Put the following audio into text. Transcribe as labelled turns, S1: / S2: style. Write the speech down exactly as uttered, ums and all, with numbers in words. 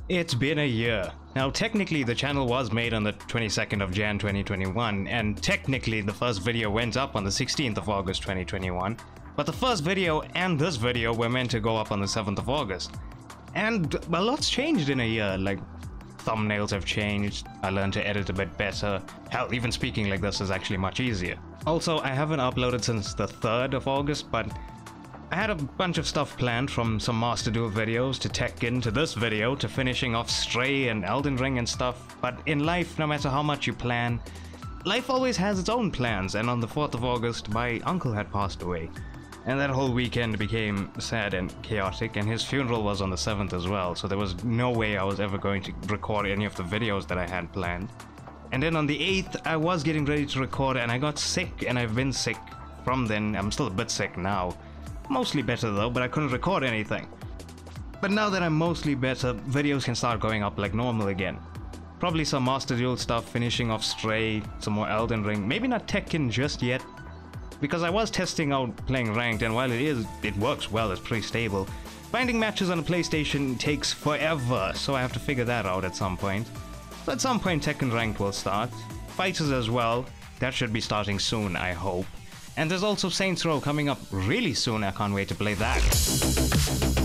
S1: It's been a year. Now, technically, the channel was made on the twenty-second of January twenty twenty-one, and technically, the first video went up on the sixteenth of August twenty twenty-one. But the first video and this video were meant to go up on the seventh of August. And a lot's changed in a year, like thumbnails have changed, I learned to edit a bit better. Hell, even speaking like this is actually much easier. Also, I haven't uploaded since the third of August, but I had a bunch of stuff planned, from some Master Duel videos to Tekken to this video to finishing off Stray and Elden Ring and stuff. But in life, no matter how much you plan, life always has its own plans, and on the fourth of August, my uncle had passed away. And that whole weekend became sad and chaotic, and his funeral was on the seventh as well, so there was no way I was ever going to record any of the videos that I had planned. And then on the eighth, I was getting ready to record and I got sick, and I've been sick from then. I'm still a bit sick now. Mostly better though, but I couldn't record anything. But now that I'm mostly better, videos can start going up like normal again. Probably some Master Duel stuff, finishing off Stray, some more Elden Ring, maybe not Tekken just yet, because I was testing out playing ranked, and while it is, it works well, it's pretty stable, finding matches on a PlayStation takes forever, so I have to figure that out at some point. So at some point Tekken ranked will start. Fighters as well, that should be starting soon, I hope. And there's also Saints Row coming up really soon, I can't wait to play that.